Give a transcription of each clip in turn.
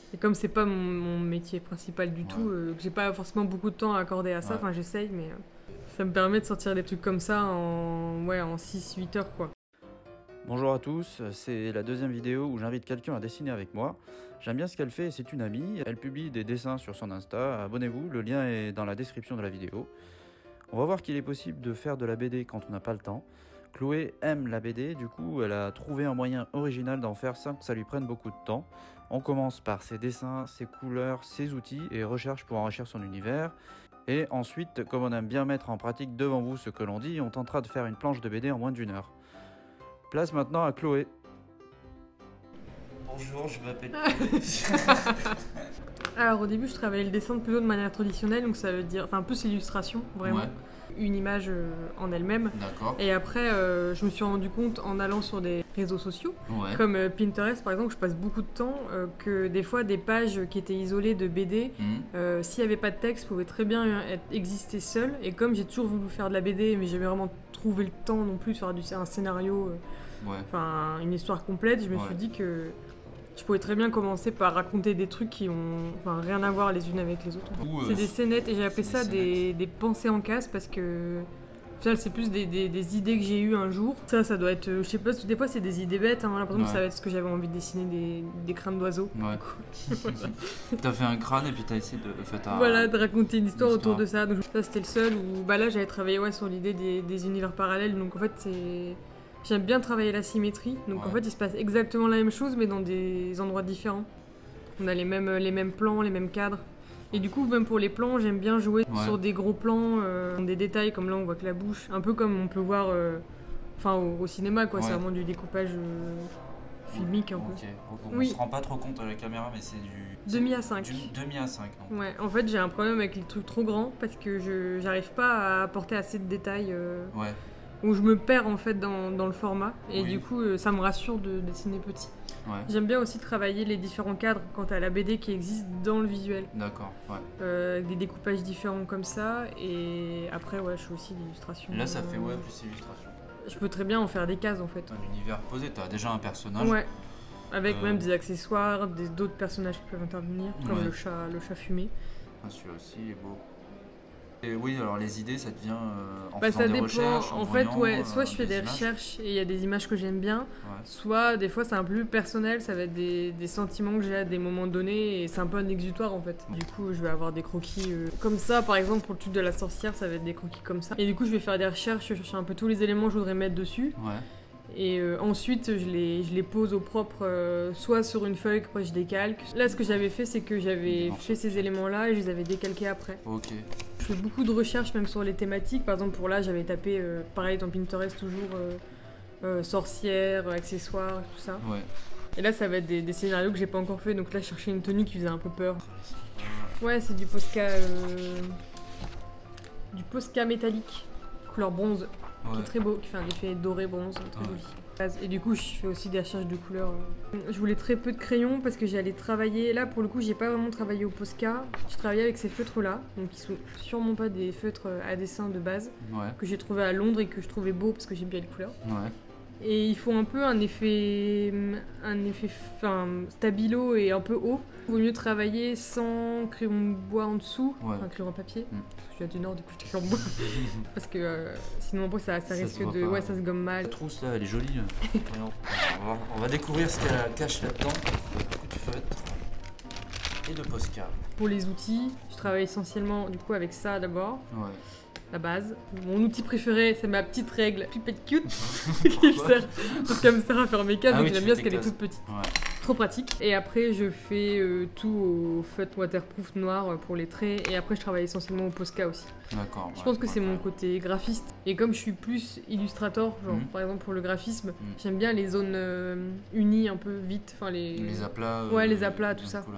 Et comme c'est pas mon métier principal du tout, que j'ai pas forcément beaucoup de temps à accorder à ça, enfin j'essaye, mais ça me permet de sortir des trucs comme ça en 6-8 heures quoi. Bonjour à tous, c'est la deuxième vidéo où j'invite quelqu'un à dessiner avec moi. J'aime bien ce qu'elle fait, c'est une amie, elle publie des dessins sur son Insta, abonnez-vous, le lien est dans la description de la vidéo. On va voir qu'il est possible de faire de la BD quand on n'a pas le temps. Chloé aime la BD, du coup elle a trouvé un moyen original d'en faire sans que ça lui prenne beaucoup de temps. On commence par ses dessins, ses couleurs, ses outils et recherche pour enrichir son univers. Et ensuite, comme on aime bien mettre en pratique devant vous ce que l'on dit, on tentera de faire une planche de BD en moins d'1 heure. Place maintenant à Chloé. Bonjour, je m'appelle Chloé. Alors au début je travaillais le dessin plutôt de manière traditionnelle, donc ça veut dire, enfin plus illustration vraiment, une image en elle-même. D'accord. Et après je me suis rendu compte en allant sur des réseaux sociaux, comme Pinterest par exemple, je passe beaucoup de temps que des fois des pages qui étaient isolées de BD, s'il n'y avait pas de texte, pouvaient très bien exister seules. Et comme j'ai toujours voulu faire de la BD, mais j'ai jamais vraiment trouvé le temps non plus de faire un scénario, une histoire complète, je me suis dit que je pouvais très bien commencer par raconter des trucs qui ont rien à voir les unes avec les autres. C'est des scénettes et j'ai appelé ça des pensées en case parce que au final c'est plus des idées que j'ai eues un jour. Ça doit être, je sais pas, des fois c'est des idées bêtes, par exemple ça va être ce que j'avais envie de dessiner des crânes d'oiseaux. T'as fait un crâne et puis t'as essayé de... Voilà, de raconter une histoire autour de ça. Donc ça c'était le seul où là j'avais travaillé sur l'idée des univers parallèles, donc en fait c'est... J'aime bien travailler la symétrie, donc en fait il se passe exactement la même chose mais dans des endroits différents. On a les mêmes plans, les mêmes cadres. Et du coup même pour les plans j'aime bien jouer sur des gros plans, des détails comme là on voit que la bouche, un peu comme on peut voir au cinéma quoi, c'est vraiment du découpage filmique un peu. On se rend pas trop compte à la caméra mais c'est du... Demi à 5. Demi à 5 non. Ouais, en fait j'ai un problème avec les trucs trop grands parce que j'arrive pas à apporter assez de détails. Où je me perds en fait dans le format et du coup ça me rassure de dessiner petit. J'aime bien aussi travailler les différents cadres quant à la BD qui existe dans le visuel. D'accord, des découpages différents comme ça et après je fais aussi l'illustration. Là ça fait plus illustration. Je peux très bien en faire des cases en fait. Un univers posé, t'as déjà un personnage. Avec même des accessoires, d'autres personnages qui peuvent intervenir, comme le chat fumé. Celui-là aussi il est beau. Et oui, alors les idées, ça te vient en ça faisant des dépend. recherches, en fait, soit je fais des recherches et il y a des images que j'aime bien, soit des fois c'est un peu plus personnel, ça va être des sentiments que j'ai à des moments donnés et c'est un peu un exutoire en fait. Du coup, je vais avoir des croquis comme ça, par exemple pour le truc de la sorcière, ça va être des croquis comme ça. Et du coup, je vais faire des recherches, je cherche un peu tous les éléments que je voudrais mettre dessus. Et ensuite, je les pose au propre, soit sur une feuille que je décalque. Là, ce que j'avais fait, c'est que j'avais fait ces éléments-là et je les avais décalqués après. Je fais beaucoup de recherches même sur les thématiques. Par exemple, pour là, j'avais tapé, pareil, dans Pinterest toujours, sorcières, accessoires, tout ça. Et là, ça va être des scénarios que j'ai pas encore fait. Donc là, je cherchais une tenue qui faisait un peu peur. C'est du Posca métallique, couleur bronze. Qui est très beau, qui fait un effet doré bronze, très joli. Et du coup, je fais aussi des recherches de couleurs. Je voulais très peu de crayons parce que j'allais travailler. Là, pour le coup, j'ai pas vraiment travaillé au Posca. Je travaillais avec ces feutres-là, donc qui sont sûrement pas des feutres à dessin de base, que j'ai trouvé à Londres et que je trouvais beau parce que j'aime bien les couleurs. Et ils font un peu un effet stabilo et un peu haut. Il vaut mieux travailler sans crayon bois en dessous, crayon papier. Parce que je viens du Nord, du coup je crayon bois. Parce que sinon après ça risque de... ça se gomme mal. La trousse là, elle est jolie. On va découvrir ce qu'elle cache là-dedans. Beaucoup de feutres et de Posca. Pour les outils, je travaille essentiellement du coup avec ça d'abord. La base. Mon outil préféré, c'est ma petite règle Pipette Cute parce qu'elle me sert à faire mes cases et que j'aime bien parce qu'elle est toute petite. Trop pratique. Et après, je fais tout au feutre waterproof noir pour les traits et après, je travaille essentiellement au Posca aussi. D'accord. Je pense que c'est mon côté graphiste et comme je suis plus illustrator, genre par exemple pour le graphisme, j'aime bien les zones unies un peu vite. Les aplats. Les aplats, tout ça.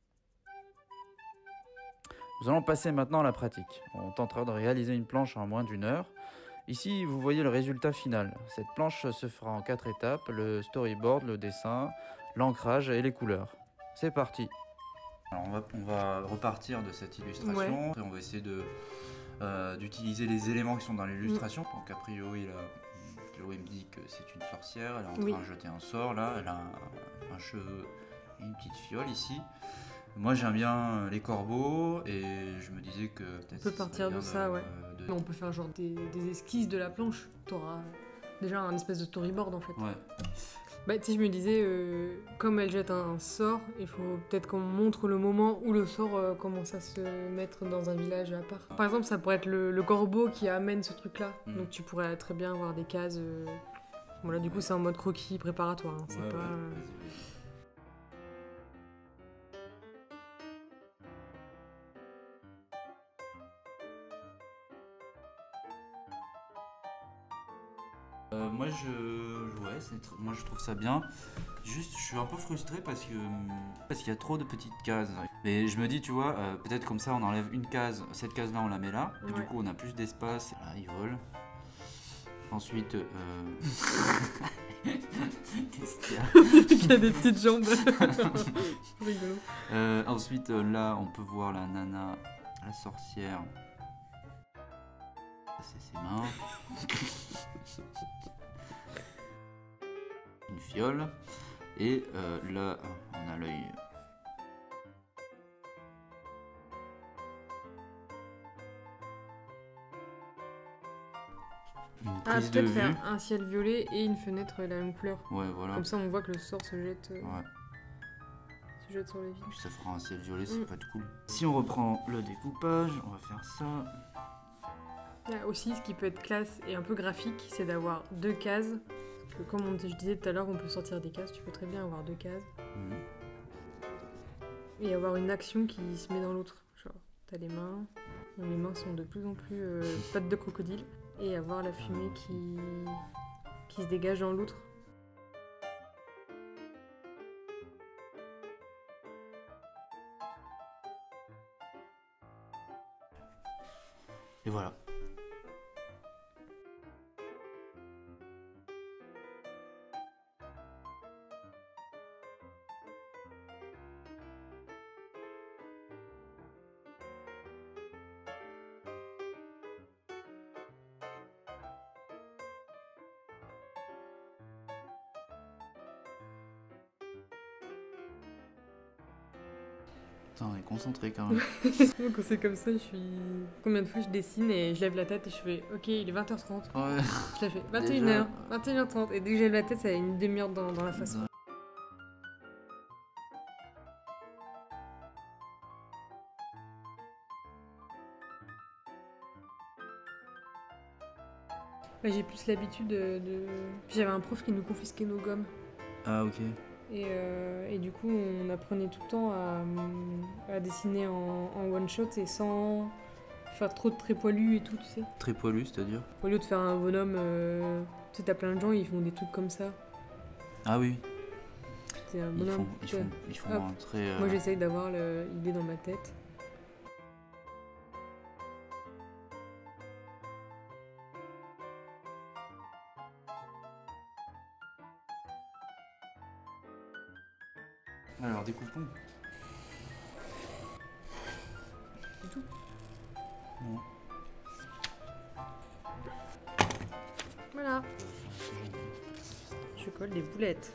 Nous allons passer maintenant à la pratique. On tentera de réaliser une planche en moins d'1 heure. Ici, vous voyez le résultat final. Cette planche se fera en 4 étapes, le storyboard, le dessin, l'ancrage et les couleurs. C'est parti. Alors on va repartir de cette illustration. Et on va essayer d'utiliser les éléments qui sont dans l'illustration. Donc a priori, Chloé me dit que c'est une sorcière. Elle est en train de jeter un sort là. Elle a un cheveu et une petite fiole ici. Moi j'aime bien les corbeaux et je me disais que peut-être... On peut partir de ça, ouais. On peut faire genre des esquisses de la planche. T'auras déjà un espèce de storyboard en fait. Ouais. Bah tu sais, je me disais, comme elle jette un sort, il faut peut-être qu'on montre le moment où le sort commence à se mettre dans un village à part. Par exemple, ça pourrait être le corbeau qui amène ce truc-là. Donc tu pourrais très bien avoir des cases... Bon là du coup c'est en mode croquis préparatoire, hein. C'est pas... Moi moi je trouve ça bien. Juste je suis un peu frustré parce qu'il y a trop de petites cases. Mais je me dis tu vois, peut-être comme ça on enlève une case, cette case là on la met là. Et du coup on a plus d'espace. Voilà, ils volent. Ensuite... Qu'est-ce qu'il y a? Il y a des petites jambes. Rigolo. Ensuite là on peut voir la nana, la sorcière. C'est ses mains. Une fiole. Et là, on a l'œil. Une prise de peut-être vue. faire un ciel violet et une fenêtre la même couleur. Ouais, voilà. Comme ça, on voit que le sort se jette, Ouais. se jette sur les vies. Puis ça fera un ciel violet, ça peut être cool. Si on reprend le découpage, on va faire ça. Là aussi, ce qui peut être classe et un peu graphique, c'est d'avoir deux cases. Parce que comme je disais tout à l'heure, on peut sortir des cases. Tu peux très bien avoir deux cases. Et avoir une action qui se met dans l'autre. Genre, t'as les mains. Donc, les mains sont de plus en plus pattes de crocodile. Et avoir la fumée qui se dégage dans l'autre. Et voilà. On est concentré quand même. Donc c'est comme ça, je suis... Combien de fois je dessine et je lève la tête et je fais « Ok, il est 20h30 ». Ouais. Je la fais 21h, 21h30. Et dès que j'ai la tête, ça a une demi-heure dans la face. Bah, j'ai plus l'habitude de... J'avais un prof qui nous confisquait nos gommes. Ah ok. Et du coup, on apprenait tout le temps à dessiner en one-shot et sans faire trop de traits poilus et tout, tu sais. Très poilu, c'est-à-dire? Au lieu de faire un bonhomme, tu sais, t'as plein de gens, ils font des trucs comme ça. Ah oui. C'est un bonhomme. Ils font un trait... Moi, j'essaye d'avoir l'idée dans ma tête. Alors, découpons. C'est tout. Non. Voilà. Je colle des boulettes.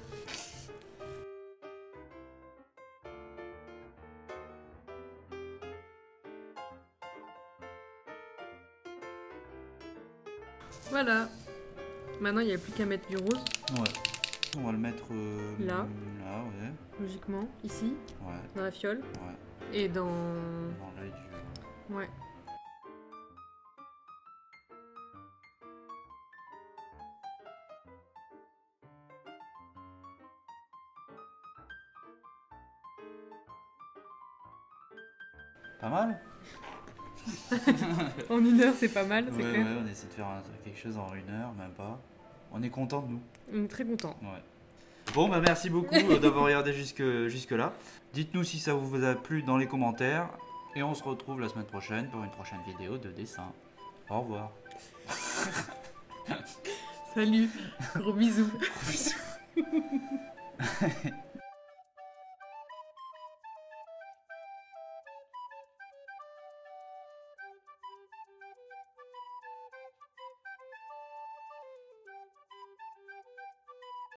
Voilà. Maintenant, il n'y a plus qu'à mettre du rose. Ouais. On va le mettre là. Là, ouais. Logiquement, ici. Ouais. Dans la fiole. Ouais. Et dans l'œil du... Ouais. Pas mal. En 1 heure, c'est pas mal, c'est clair. Ouais, on essaie de faire quelque chose en 1 heure, même pas. On est content de nous. On est très content. Ouais. Bon, bah merci beaucoup d'avoir regardé jusque là. Dites-nous si ça vous a plu dans les commentaires. Et on se retrouve la semaine prochaine pour une prochaine vidéo de dessin. Au revoir. Salut. Gros bisous. Gros bisous.